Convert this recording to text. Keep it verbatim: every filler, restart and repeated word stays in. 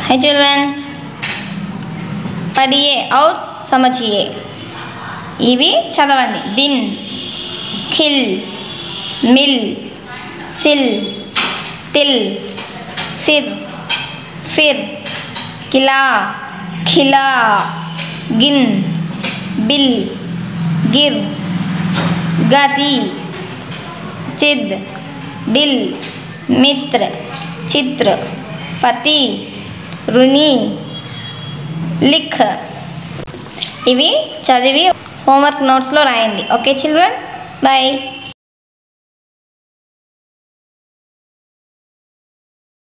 Hi children. पढ़िए और समझिए. इवी चदवंడి. दिन, खिल, मिल, सिल, तिल, सिर, फिर, किला, खिला, गिन, बिल, गिर, गति, चिद, दिल, मित्र, चित्र, पति, ऋणी, लिख. ఇవి చదివి హోంవర్క్ నోట్స్లో రాయండి. Okay children, bye.